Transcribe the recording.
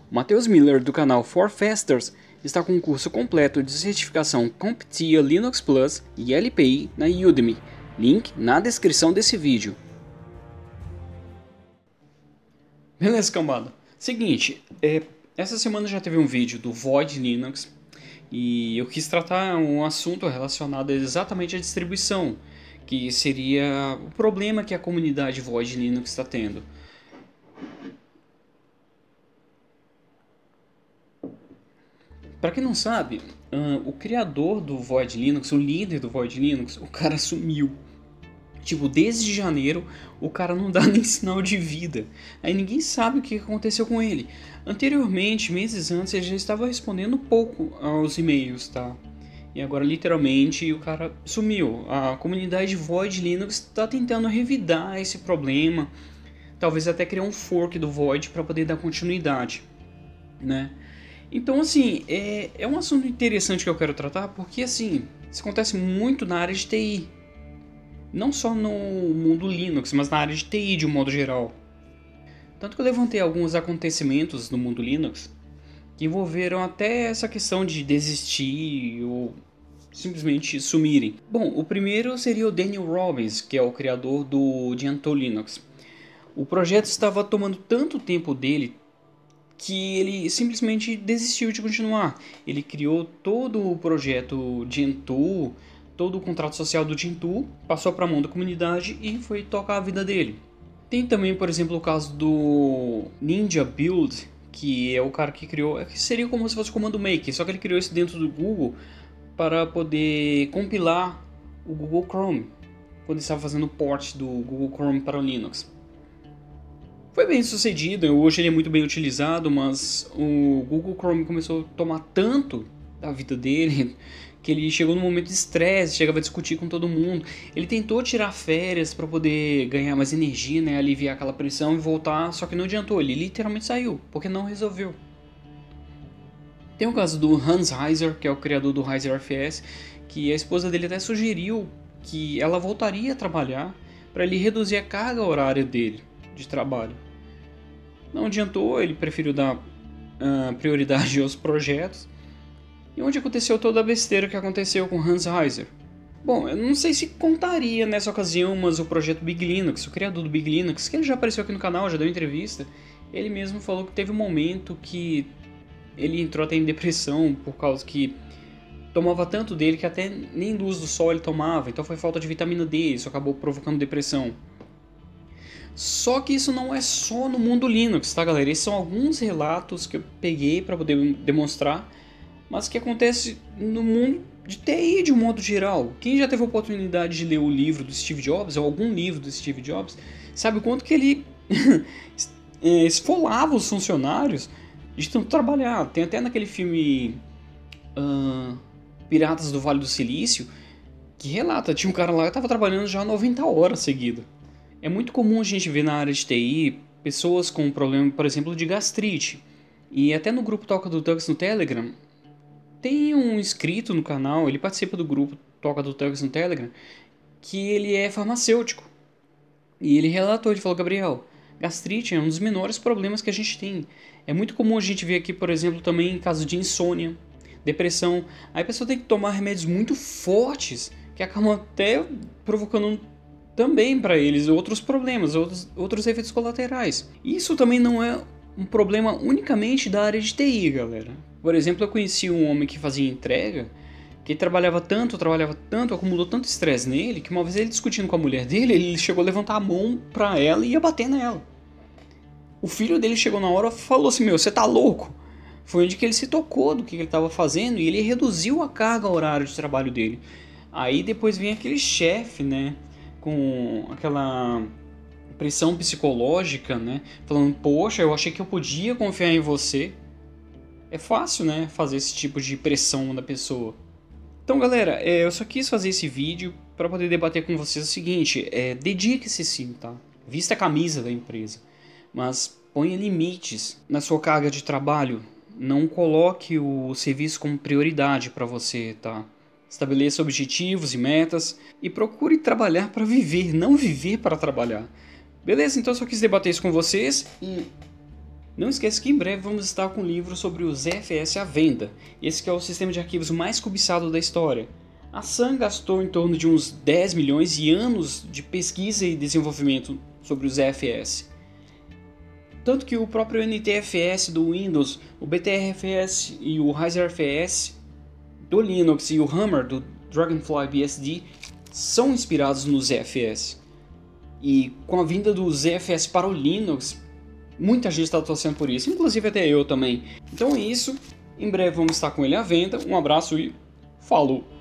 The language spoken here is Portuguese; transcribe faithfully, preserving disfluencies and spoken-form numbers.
Matheus Miller, do canal For Fasters, está com um curso completo de certificação CompTIA Linux Plus e L P I na Udemy. Link na descrição desse vídeo. Beleza, cambada? Seguinte, é, essa semana já teve um vídeo do Void Linux e eu quis tratar um assunto relacionado exatamente à distribuição, que seria o problema que a comunidade Void Linux está tendo. Para quem não sabe, uh, o criador do Void Linux, o líder do Void Linux, o cara sumiu. Tipo, desde janeiro, o cara não dá nem sinal de vida. Aí ninguém sabe o que aconteceu com ele. Anteriormente, meses antes, ele já estava respondendo pouco aos e-mails, tá? E agora, literalmente, o cara sumiu. A comunidade Void Linux está tentando revidar esse problema. Talvez até criar um fork do Void para poder dar continuidade, né? Então, assim, é, é um assunto interessante que eu quero tratar, porque, assim, isso acontece muito na área de T I. Não só no mundo Linux, mas na área de T I de um modo geral. Tanto que eu levantei alguns acontecimentos no mundo Linux que envolveram até essa questão de desistir ou simplesmente sumirem. Bom, o primeiro seria o Daniel Robbins, que é o criador do Gentoo Linux. O projeto estava tomando tanto tempo dele que ele simplesmente desistiu de continuar. Ele criou todo o projeto Gentoo, todo o contrato social do Gentoo, passou para a mão da comunidade e foi tocar a vida dele. Tem também, por exemplo, o caso do Ninja Build, que é o cara que criou, que seria como se fosse o Comando Maker, só que ele criou isso dentro do Google para poder compilar o Google Chrome, quando estava fazendo o port do Google Chrome para o Linux. Foi bem sucedido, hoje ele é muito bem utilizado, mas o Google Chrome começou a tomar tanto da vida dele que ele chegou num momento de estresse, chegava a discutir com todo mundo. Ele tentou tirar férias para poder ganhar mais energia, né, aliviar aquela pressão e voltar, só que não adiantou, ele literalmente saiu, porque não resolveu. Tem o caso do Hans Heiser, que é o criador do Heiser F S, que a esposa dele até sugeriu que ela voltaria a trabalhar para ele reduzir a carga horária dele de trabalho. Não adiantou, ele preferiu dar uh, prioridade aos projetos. E onde aconteceu toda a besteira que aconteceu com Hans Heiser? Bom, eu não sei se contaria nessa ocasião, mas o projeto Big Linux, o criador do Big Linux, que ele já apareceu aqui no canal, já deu entrevista, ele mesmo falou que teve um momento que ele entrou até em depressão por causa que tomava tanto dele que até nem luz do sol ele tomava, então foi falta de vitamina D, isso acabou provocando depressão. Só que isso não é só no mundo Linux, tá, galera? Esses são alguns relatos que eu peguei para poder demonstrar, mas que acontece no mundo de T I de um modo geral. Quem já teve a oportunidade de ler o livro do Steve Jobs, ou algum livro do Steve Jobs, sabe o quanto que ele esfolava os funcionários de tanto trabalhar. Tem até naquele filme uh, Piratas do Vale do Silício, que relata, tinha um cara lá que estava trabalhando já noventa horas seguidas. É muito comum a gente ver na área de T I pessoas com problema, por exemplo, de gastrite. E até no grupo Toca do Tux no Telegram, tem um inscrito no canal, ele participa do grupo Toca do Tux no Telegram, que ele é farmacêutico. E ele relatou, ele falou, Gabriel, gastrite é um dos menores problemas que a gente tem. É muito comum a gente ver aqui, por exemplo, também casos de insônia, depressão. Aí a pessoa tem que tomar remédios muito fortes, que acabam até provocando também para eles outros problemas, outros, outros efeitos colaterais. Isso também não é um problema unicamente da área de T I, galera. Por exemplo, eu conheci um homem que fazia entrega, que trabalhava tanto, trabalhava tanto, acumulou tanto estresse nele, que uma vez ele discutindo com a mulher dele, ele chegou a levantar a mão pra ela e ia bater nela. O filho dele chegou na hora e falou assim, meu, você tá louco? Foi onde que ele se tocou do que ele estava fazendo e ele reduziu a carga horária de trabalho dele. Aí depois vem aquele chefe, né, com aquela pressão psicológica, né, falando, poxa, eu achei que eu podia confiar em você. É fácil, né, fazer esse tipo de pressão na pessoa. Então, galera, é, eu só quis fazer esse vídeo para poder debater com vocês o seguinte, é, dedique-se sim, tá? Vista a camisa da empresa, mas ponha limites na sua carga de trabalho. Não coloque o serviço como prioridade para você, tá? Estabeleça objetivos e metas e procure trabalhar para viver, não viver para trabalhar. Beleza? Então eu só quis debater isso com vocês e Não esqueça que em breve vamos estar com um livro sobre o Z F S à venda, esse que é o sistema de arquivos mais cobiçado da história. A Sun gastou em torno de uns dez milhões de anos de pesquisa e desenvolvimento sobre o Z F S. Tanto que o próprio N T F S do Windows, o B T R F S e o Riser F S do Linux e o Hammer do Dragonfly B S D são inspirados no Z F S. E com a vinda do Z F S para o Linux, muita gente está torcendo por isso, inclusive até eu também. Então é isso, em breve vamos estar com ele à venda. Um abraço e falou!